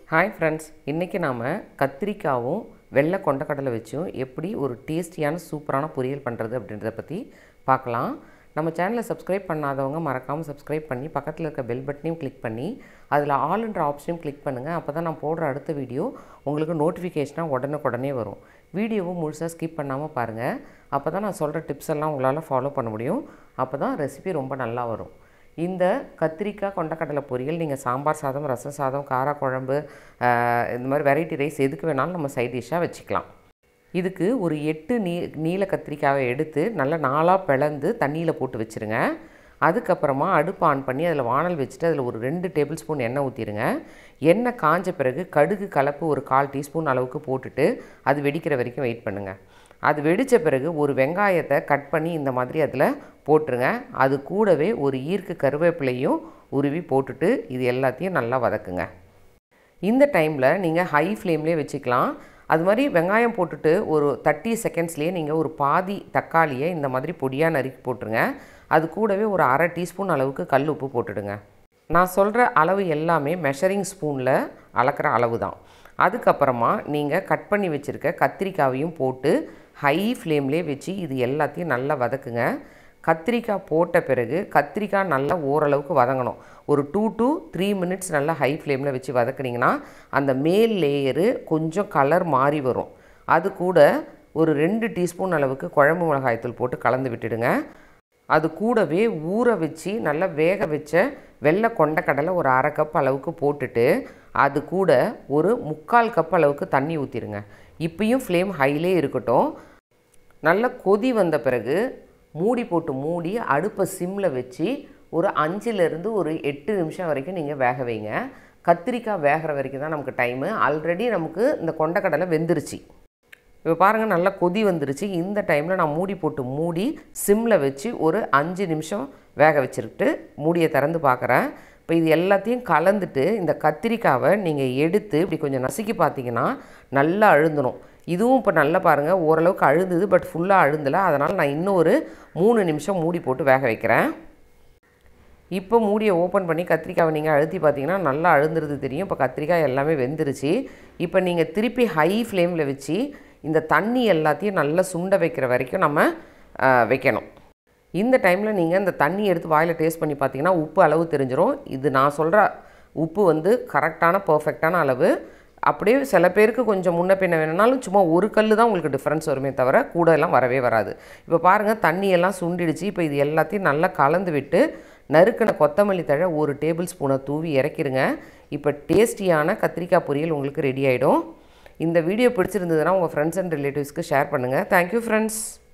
Hi friends, இன்றைக்கி நாம் கத்திரிக்காவும் வெள்ளை கொண்டக்கடலை வச்சும் எப்படி ஒரு டேஸ்டியான சூப்பரான பொரியல் பண்ணுறது அப்படின்றத பற்றி பார்க்கலாம். நம்ம சேனலை சப்ஸ்கிரைப் பண்ணாதவங்க மறக்காமல் சப்ஸ்கிரைப் பண்ணி பக்கத்தில் இருக்க பெல் பட்டனையும் கிளிக் பண்ணி அதில் ஆல்ன்ற ஆப்ஷனையும் கிளிக் பண்ணுங்கள். அப்போ தான் நான் போடுற அடுத்த வீடியோ உங்களுக்கு நோட்டிஃபிகேஷனாக உடனுக்குடனே வரும். வீடியோவும் முழுசாக ஸ்கிப் பண்ணாமல் பாருங்கள். அப்போ தான் நான் சொல்கிற டிப்ஸ் எல்லாம் உங்களால் ஃபாலோ பண்ண முடியும். அப்போ தான் ரெசிபி ரொம்ப நல்லா வரும். இந்த கத்திரிக்காய் கொண்டக்கடலை பொரியல் நீங்கள் சாம்பார் சாதம், ரசம் சாதம், காரக்குழம்பு, இந்த மாதிரி வெரைட்டி ரைஸ் எதுக்கு வேணாலும் நம்ம சைட் டிஷ்ஷாக வச்சுக்கலாம். இதுக்கு ஒரு 8 நீல கத்திரிக்காயை எடுத்து நல்லா 4ஆக பிளந்து தண்ணியில் போட்டு வச்சுருங்க. அதுக்கப்புறமா அடுப்பு ஆன் பண்ணி அதில் வானல் வச்சுட்டு அதில் ஒரு 2 டேபிள் ஸ்பூன் எண்ணெய் ஊற்றிடுங்க. எண்ணெய் காஞ்ச பிறகு கடுகு கலப்பு ஒரு 1/4 டீஸ்பூன் அளவுக்கு போட்டுட்டு அது வெடிக்கிற வரைக்கும் வெயிட் பண்ணுங்கள். அது வெடித்த பிறகு ஒரு வெங்காயத்தை கட் பண்ணி இந்த மாதிரி அதில் போட்டுருங்க. அது கூடவே ஒரு ஈர்க்கு கருவேப்பிலையும் உருவி போட்டுட்டு இது எல்லாத்தையும் நல்லா வதக்குங்க. இந்த டைமில் நீங்கள் ஹை ஃப்ளேம்லேயே வச்சுக்கலாம். அது மாதிரி வெங்காயம் போட்டுட்டு ஒரு 30 செகண்ட்ஸ்லேயே நீங்கள் ஒரு பாதி தக்காளியை இந்த மாதிரி பொடியாக நறுக்கி போட்டுருங்க. அது கூடவே ஒரு 1/2 டீஸ்பூன் அளவுக்கு கல் உப்பு போட்டுடுங்க. நான் சொல்கிற அளவு எல்லாமே மெஷரிங் ஸ்பூனில் அளக்கிற அளவு தான். அதுக்கப்புறமா நீங்கள் கட் பண்ணி வச்சுருக்க கத்திரிக்காயையும் போட்டு ஹை ஃப்ளேம்லேயே வச்சு இது எல்லாத்தையும் நல்லா வதக்குங்க. கத்திரிக்காய் போட்ட பிறகு கத்திரிக்காய் நல்லா ஓரளவுக்கு வதங்கணும். ஒரு 2 to 3 மினிட்ஸ் நல்லா ஹை ஃப்ளேமில் வச்சு வதக்குனிங்கன்னா அந்த மேல் லேயரு கொஞ்சம் கலர் மாறி வரும். அது கூட ஒரு 2 டீஸ்பூன் அளவுக்கு குழம்பு மிளகாய்த்தூள் போட்டு கலந்து விட்டுடுங்க. அது கூடவே ஊற வச்சு நல்லா வேக வச்ச வெள்ளை கொண்டக்கடலை ஒரு 1/2 கப் அளவுக்கு போட்டுட்டு அது கூட ஒரு 3/4 கப் அளவுக்கு தண்ணி ஊற்றிடுங்க. இப்பயும் ஃப்ளேம் ஹைலே இருக்கட்டும். நல்லா கொதி வந்த பிறகு மூடி போட்டு மூடி அடுப்பை சிம்மில் வச்சு ஒரு 5லேருந்து ஒரு 8 நிமிஷம் வரைக்கும் நீங்கள் வேக வைங்க. கத்திரிக்காய் வேகிற வரைக்கும் தான் நமக்கு டைமு. ஆல்ரெடி நமக்கு இந்த கொண்டக்கடலை வெந்துருச்சு. இப்போ பாருங்கள், நல்லா கொதி வந்துருச்சு. இந்த டைமில் நான் மூடி போட்டு மூடி சிம்மில் வச்சு ஒரு 5 நிமிஷம் வேக வச்சுருட்டு மூடியை திறந்து பார்க்குறேன். இப்போ இது எல்லாத்தையும் கலந்துட்டு இந்த கத்திரிக்காவை நீங்கள் எடுத்து இப்படி கொஞ்சம் நசுக்கி பார்த்தீங்கன்னா நல்லா அழுந்தணும். இதுவும் இப்போ நல்லா பாருங்கள், ஓரளவுக்கு அழுந்துது, பட் ஃபுல்லாக அழுந்தலை. அதனால் நான் இன்னும் ஒரு 3 நிமிஷம் மூடி போட்டு வேக வைக்கிறேன். இப்போ மூடியை ஓப்பன் பண்ணி கத்திரிக்காவை நீங்கள் அழுத்தி பார்த்தீங்கன்னா நல்லா அழுந்துறது தெரியும். இப்போ கத்திரிக்காய் எல்லாமே வெந்துருச்சு. இப்போ நீங்கள் திருப்பி ஹை ஃப்ளேமில் வச்சு இந்த தண்ணி எல்லாத்தையும் நல்லா சுண்ட வைக்கிற வரைக்கும் நம்ம வைக்கணும். இந்த டைமில் நீங்கள் இந்த தண்ணி எடுத்து வாயில் டேஸ்ட் பண்ணி பார்த்தீங்கன்னா உப்பு அளவு தெரிஞ்சிடும். இது நான் சொல்கிற உப்பு வந்து கரெக்டான பர்ஃபெக்டான அளவு. அப்படியே சில பேருக்கு கொஞ்சம் முன்ன பின்ன வேணுனாலும் சும்மா ஒரு கல் தான் உங்களுக்கு டிஃப்ரென்ஸ் வருமே தவிர கூட எல்லாம் வரவே வராது. இப்போ பாருங்கள், தண்ணியெல்லாம் சுண்டிடுச்சு. இப்போ இது எல்லாத்தையும் நல்லா கலந்து விட்டு நறுக்கின கொத்தமல்லி தழை ஒரு டேபிள் ஸ்பூனை தூவி இறக்கிடுங்க. இப்போ டேஸ்டியான கத்திரிக்காய் பொரியல் உங்களுக்கு ரெடி ஆகிடும். இந்த வீடியோ பிடிச்சிருந்ததுன்னா உங்கள் ஃப்ரெண்ட்ஸ் அண்ட் ரிலேட்டிவ்ஸ்க்கு ஷேர் பண்ணுங்கள். Thank you friends.